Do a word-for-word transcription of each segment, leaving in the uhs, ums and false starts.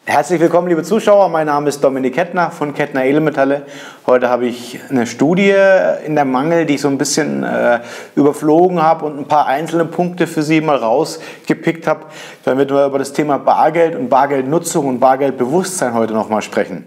Herzlich willkommen, liebe Zuschauer. Mein Name ist Dominik Kettner von Kettner Edelmetalle. Heute habe ich eine Studie in der Mangel, die ich so ein bisschen äh, überflogen habe und ein paar einzelne Punkte für Sie mal rausgepickt habe, damit wir über das Thema Bargeld und Bargeldnutzung und Bargeldbewusstsein heute nochmal sprechen.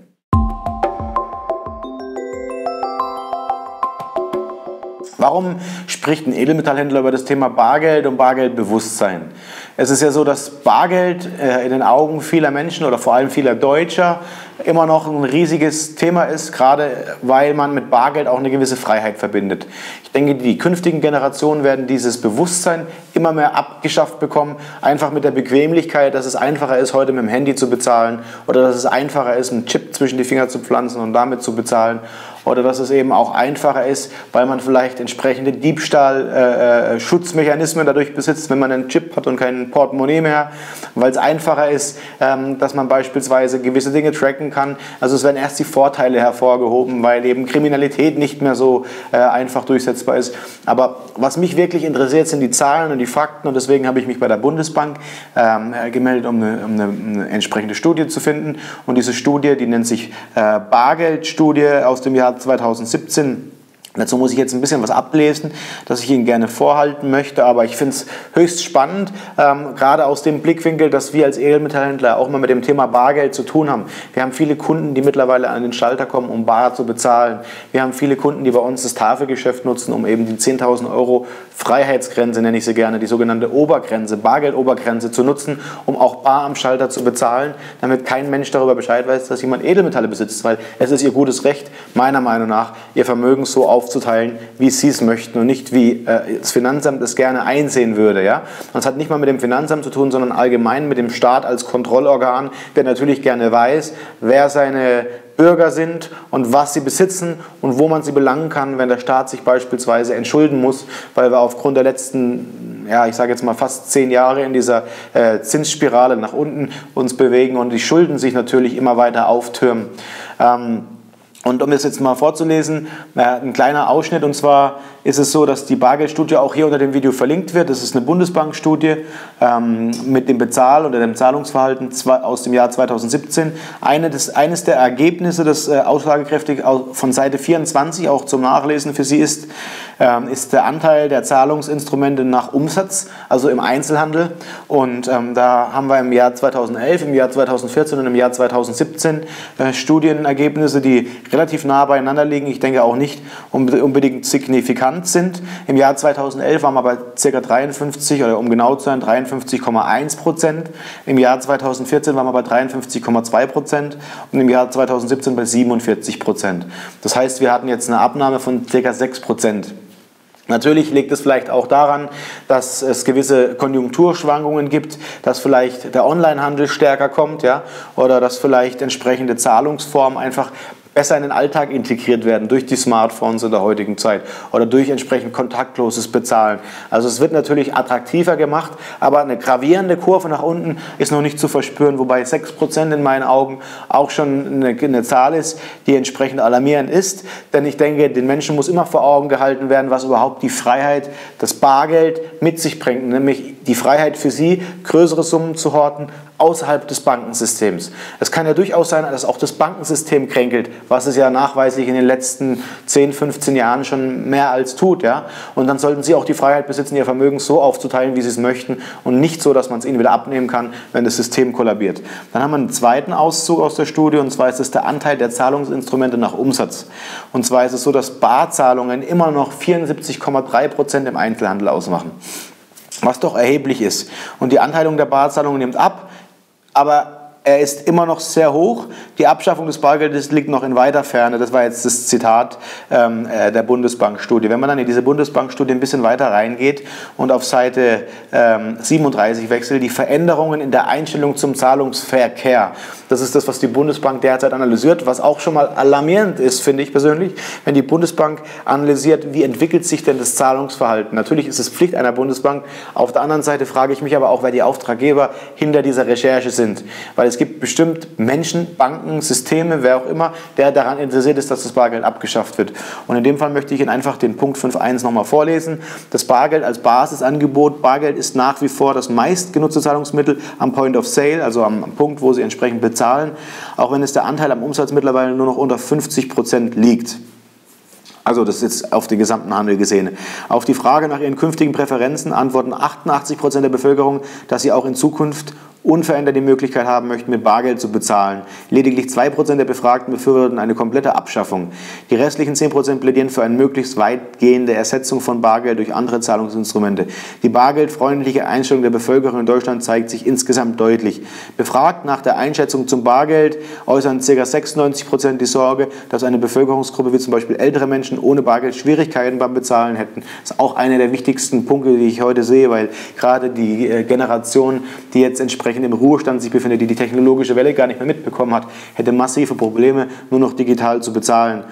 Warum spricht ein Edelmetallhändler über das Thema Bargeld und Bargeldbewusstsein? Es ist ja so, dass Bargeld in den Augen vieler Menschen oder vor allem vieler Deutscher immer noch ein riesiges Thema ist, gerade weil man mit Bargeld auch eine gewisse Freiheit verbindet. Ich denke, die künftigen Generationen werden dieses Bewusstsein immer mehr abgeschafft bekommen, einfach mit der Bequemlichkeit, dass es einfacher ist, heute mit dem Handy zu bezahlen oder dass es einfacher ist, einen Chip zwischen die Finger zu pflanzen und damit zu bezahlen. Oder dass es eben auch einfacher ist, weil man vielleicht entsprechende Diebstahl-Schutzmechanismen äh, dadurch besitzt, wenn man einen Chip hat und kein Portemonnaie mehr, weil es einfacher ist, ähm, dass man beispielsweise gewisse Dinge tracken kann. Also es werden erst die Vorteile hervorgehoben, weil eben Kriminalität nicht mehr so äh, einfach durchsetzbar ist. Aber was mich wirklich interessiert, sind die Zahlen und die Fakten, und deswegen habe ich mich bei der Bundesbank ähm, gemeldet, um eine, um eine, eine entsprechende Studie zu finden. Und diese Studie, die nennt sich äh, Bargeldstudie aus dem Jahr zweitausendsiebzehn. Dazu muss ich jetzt ein bisschen was ablesen, das ich Ihnen gerne vorhalten möchte, aber ich finde es höchst spannend, ähm, gerade aus dem Blickwinkel, dass wir als Edelmetallhändler auch mal mit dem Thema Bargeld zu tun haben. Wir haben viele Kunden, die mittlerweile an den Schalter kommen, um bar zu bezahlen. Wir haben viele Kunden, die bei uns das Tafelgeschäft nutzen, um eben die zehntausend Euro Freiheitsgrenze, nenne ich sie gerne, die sogenannte Obergrenze, Bargeldobergrenze zu nutzen, um auch bar am Schalter zu bezahlen, damit kein Mensch darüber Bescheid weiß, dass jemand Edelmetalle besitzt, weil es ist ihr gutes Recht, meiner Meinung nach, ihr Vermögen so auf aufzuteilen, wie sie es möchten und nicht wie äh, das Finanzamt es gerne einsehen würde. Ja? Das hat nicht mal mit dem Finanzamt zu tun, sondern allgemein mit dem Staat als Kontrollorgan, der natürlich gerne weiß, wer seine Bürger sind und was sie besitzen und wo man sie belangen kann, wenn der Staat sich beispielsweise entschulden muss, weil wir aufgrund der letzten, ja, ich sage jetzt mal fast zehn Jahre in dieser äh, Zinsspirale nach unten uns bewegen und die Schulden sich natürlich immer weiter auftürmen. Ähm, Und um das jetzt mal vorzulesen, ein kleiner Ausschnitt, und zwar ist es so, dass die Bargeldstudie auch hier unter dem Video verlinkt wird. Das ist eine Bundesbankstudie ähm, mit dem Bezahl- oder dem Zahlungsverhalten aus dem Jahr zweitausendsiebzehn. Eine des, eines der Ergebnisse, das äh, aussagekräftig von Seite vierundzwanzig auch zum Nachlesen für Sie ist, ähm, ist der Anteil der Zahlungsinstrumente nach Umsatz, also im Einzelhandel. Und ähm, da haben wir im Jahr zweitausendelf, im Jahr zweitausendvierzehn und im Jahr zweitausendsiebzehn äh, Studienergebnisse, die relativ nah beieinander liegen, ich denke auch nicht unbedingt signifikant sind. Im Jahr zweitausendelf waren wir bei ca. dreiundfünfzig, oder um genau zu sein, dreiundfünfzig Komma eins Prozent. Im Jahr zweitausendvierzehn waren wir bei dreiundfünfzig Komma zwei Prozent und im Jahr zweitausendsiebzehn bei siebenundvierzig Prozent. Das heißt, wir hatten jetzt eine Abnahme von ca. sechs Prozent. Natürlich liegt es vielleicht auch daran, dass es gewisse Konjunkturschwankungen gibt, dass vielleicht der Onlinehandel stärker kommt, ja, oder dass vielleicht entsprechende Zahlungsformen einfach besser in den Alltag integriert werden durch die Smartphones in der heutigen Zeit oder durch entsprechend kontaktloses Bezahlen. Also es wird natürlich attraktiver gemacht, aber eine gravierende Kurve nach unten ist noch nicht zu verspüren, wobei sechs Prozent in meinen Augen auch schon eine, eine Zahl ist, die entsprechend alarmierend ist, denn ich denke, den Menschen muss immer vor Augen gehalten werden, was überhaupt die Freiheit, das Bargeld mit sich bringt, nämlich die Freiheit für Sie, größere Summen zu horten, außerhalb des Bankensystems. Es kann ja durchaus sein, dass auch das Bankensystem kränkelt, was es ja nachweislich in den letzten zehn, fünfzehn Jahren schon mehr als tut. Ja? Und dann sollten Sie auch die Freiheit besitzen, Ihr Vermögen so aufzuteilen, wie Sie es möchten und nicht so, dass man es Ihnen wieder abnehmen kann, wenn das System kollabiert. Dann haben wir einen zweiten Auszug aus der Studie, und zwar ist es der Anteil der Zahlungsinstrumente nach Umsatz. Und zwar ist es so, dass Barzahlungen immer noch vierundsiebzig Komma drei Prozent im Einzelhandel ausmachen, was doch erheblich ist. Und die Anteilung der Barzahlungen nimmt ab, aber er ist immer noch sehr hoch. Die Abschaffung des Bargeldes liegt noch in weiter Ferne. Das war jetzt das Zitat ähm, der Bundesbankstudie. Wenn man dann in diese Bundesbankstudie ein bisschen weiter reingeht und auf Seite ähm, siebenunddreißig wechselt, die Veränderungen in der Einstellung zum Zahlungsverkehr. Das ist das, was die Bundesbank derzeit analysiert, was auch schon mal alarmierend ist, finde ich persönlich, wenn die Bundesbank analysiert, wie entwickelt sich denn das Zahlungsverhalten. Natürlich ist es Pflicht einer Bundesbank. Auf der anderen Seite frage ich mich aber auch, wer die Auftraggeber hinter dieser Recherche sind. Weil es gibt bestimmt Menschen, Banken, Systeme, wer auch immer, der daran interessiert ist, dass das Bargeld abgeschafft wird. Und in dem Fall möchte ich Ihnen einfach den Punkt fünf Punkt eins nochmal vorlesen. Das Bargeld als Basisangebot. Bargeld ist nach wie vor das meistgenutzte Zahlungsmittel am Point of Sale, also am Punkt, wo Sie entsprechend bezahlen, auch wenn es der Anteil am Umsatz mittlerweile nur noch unter fünfzig Prozent liegt. Also das ist jetzt auf den gesamten Handel gesehen. Auf die Frage nach ihren künftigen Präferenzen antworten achtundachtzig Prozent der Bevölkerung, dass sie auch in Zukunft unverändert die Möglichkeit haben möchten, mit Bargeld zu bezahlen. Lediglich zwei Prozent der Befragten befürworten eine komplette Abschaffung. Die restlichen zehn Prozent plädieren für eine möglichst weitgehende Ersetzung von Bargeld durch andere Zahlungsinstrumente. Die bargeldfreundliche Einstellung der Bevölkerung in Deutschland zeigt sich insgesamt deutlich. Befragt nach der Einschätzung zum Bargeld äußern ca. sechsundneunzig Prozent die Sorge, dass eine Bevölkerungsgruppe wie zum Beispiel ältere Menschen ohne Bargeld Schwierigkeiten beim Bezahlen hätten. Das ist auch einer der wichtigsten Punkte, die ich heute sehe, weil gerade die Generation, die jetzt entsprechend im Ruhestand sich befindet, die die technologische Welle gar nicht mehr mitbekommen hat, hätte massive Probleme, nur noch digital zu bezahlen.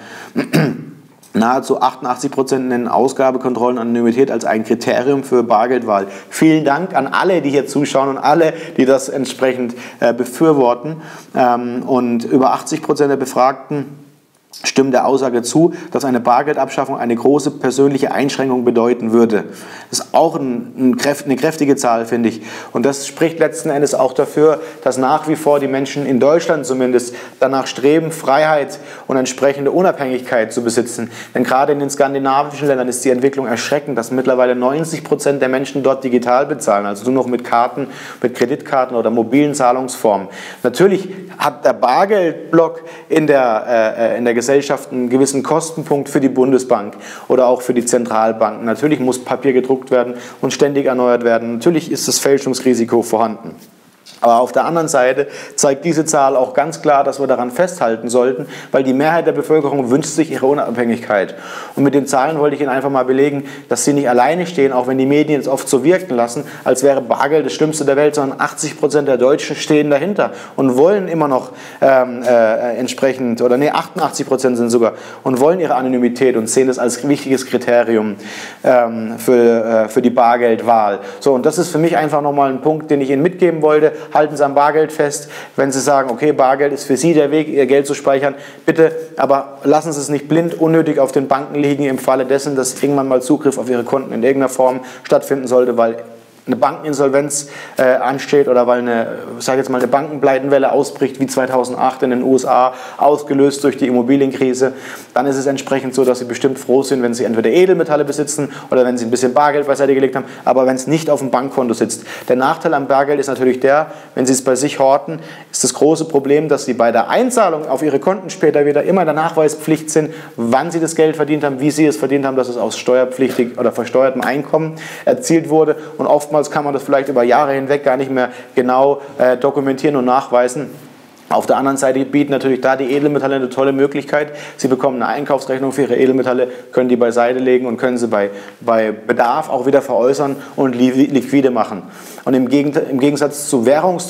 Nahezu achtundachtzig Prozent nennen Ausgabekontrollen und Anonymität als ein Kriterium für Bargeldwahl. Vielen Dank an alle, die hier zuschauen und alle, die das entsprechend äh, befürworten. Ähm, und über achtzig Prozent der Befragten stimmen der Aussage zu, dass eine Bargeldabschaffung eine große persönliche Einschränkung bedeuten würde. Das ist auch ein, ein Kräft, eine kräftige Zahl, finde ich. Und das spricht letzten Endes auch dafür, dass nach wie vor die Menschen in Deutschland zumindest danach streben, Freiheit und entsprechende Unabhängigkeit zu besitzen. Denn gerade in den skandinavischen Ländern ist die Entwicklung erschreckend, dass mittlerweile neunzig Prozent der Menschen dort digital bezahlen, also nur noch mit Karten, mit Kreditkarten oder mobilen Zahlungsformen. Natürlich hat der Bargeldblock in der, äh, in der Gesellschaft einen gewissen Kostenpunkt für die Bundesbank oder auch für die Zentralbanken. Natürlich muss Papier gedruckt werden und ständig erneuert werden. Natürlich ist das Fälschungsrisiko vorhanden. Aber auf der anderen Seite zeigt diese Zahl auch ganz klar, dass wir daran festhalten sollten, weil die Mehrheit der Bevölkerung wünscht sich ihre Unabhängigkeit. Und mit den Zahlen wollte ich Ihnen einfach mal belegen, dass sie nicht alleine stehen, auch wenn die Medien es oft so wirken lassen, als wäre Bargeld das Schlimmste der Welt, sondern achtzig Prozent der Deutschen stehen dahinter und wollen immer noch ähm, äh, entsprechend, oder nee, achtundachtzig Prozent sind sogar, und wollen ihre Anonymität und sehen das als wichtiges Kriterium ähm, für, äh, für die Bargeldwahl. So, und das ist für mich einfach nochmal ein Punkt, den ich Ihnen mitgeben wollte. Halten Sie am Bargeld fest, wenn Sie sagen, okay, Bargeld ist für Sie der Weg, Ihr Geld zu speichern, bitte, aber lassen Sie es nicht blind unnötig auf den Banken liegen im Falle dessen, dass irgendwann mal Zugriff auf Ihre Konten in irgendeiner Form stattfinden sollte, weil eine Bankeninsolvenz äh, ansteht oder weil eine, sag jetzt mal, eine Bankenpleitenwelle ausbricht, wie zweitausendacht in den U S A, ausgelöst durch die Immobilienkrise, dann ist es entsprechend so, dass Sie bestimmt froh sind, wenn Sie entweder Edelmetalle besitzen oder wenn Sie ein bisschen Bargeld beiseite gelegt haben, aber wenn es nicht auf dem Bankkonto sitzt. Der Nachteil am Bargeld ist natürlich der, wenn Sie es bei sich horten, ist das große Problem, dass Sie bei der Einzahlung auf Ihre Konten später wieder immer in der Nachweispflicht sind, wann Sie das Geld verdient haben, wie Sie es verdient haben, dass es aus steuerpflichtig oder versteuertem Einkommen erzielt wurde, und oftmals kann man das vielleicht über Jahre hinweg gar nicht mehr genau äh, dokumentieren und nachweisen. Auf der anderen Seite bieten natürlich da die Edelmetalle eine tolle Möglichkeit. Sie bekommen eine Einkaufsrechnung für Ihre Edelmetalle, können die beiseite legen und können sie bei, bei Bedarf auch wieder veräußern und liquide machen. Und im Gegensatz zu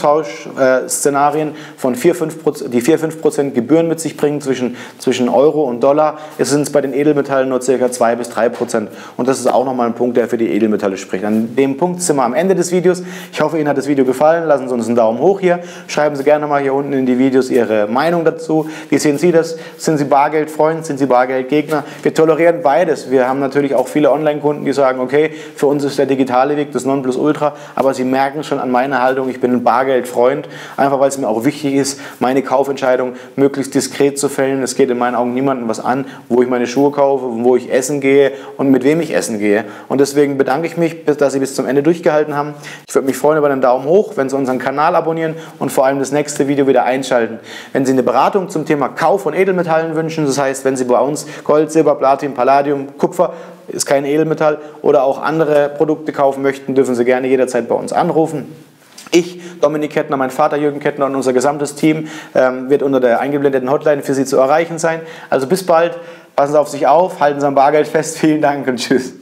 Währungstausch-Szenarien, von vier, fünf Prozent, die vier bis fünf Prozent Gebühren mit sich bringen zwischen, zwischen Euro und Dollar, sind es bei den Edelmetallen nur ca. zwei bis drei Prozent. Und das ist auch nochmal ein Punkt, der für die Edelmetalle spricht. An dem Punkt sind wir am Ende des Videos. Ich hoffe, Ihnen hat das Video gefallen. Lassen Sie uns einen Daumen hoch hier. Schreiben Sie gerne mal hier unten in die Videos Ihre Meinung dazu. Wie sehen Sie das? Sind Sie Bargeldfreund? Sind Sie Bargeldgegner? Wir tolerieren beides. Wir haben natürlich auch viele Online-Kunden, die sagen, okay, für uns ist der digitale Weg das Nonplusultra, aber Sie merken schon an meiner Haltung, ich bin ein Bargeldfreund, einfach weil es mir auch wichtig ist, meine Kaufentscheidung möglichst diskret zu fällen. Es geht in meinen Augen niemandem was an, wo ich meine Schuhe kaufe, wo ich essen gehe und mit wem ich essen gehe. Und deswegen bedanke ich mich, dass Sie bis zum Ende durchgehalten haben. Ich würde mich freuen über einen Daumen hoch, wenn Sie unseren Kanal abonnieren und vor allem das nächste Video wieder einschalten. Wenn Sie eine Beratung zum Thema Kauf von Edelmetallen wünschen, das heißt, wenn Sie bei uns Gold, Silber, Platin, Palladium, Kupfer, ist kein Edelmetall, oder auch andere Produkte kaufen möchten, dürfen Sie gerne jederzeit bei uns anrufen. Ich, Dominik Kettner, mein Vater Jürgen Kettner und unser gesamtes Team ähm, wird unter der eingeblendeten Hotline für Sie zu erreichen sein. Also bis bald, passen Sie auf sich auf, halten Sie am Bargeld fest. Vielen Dank und tschüss.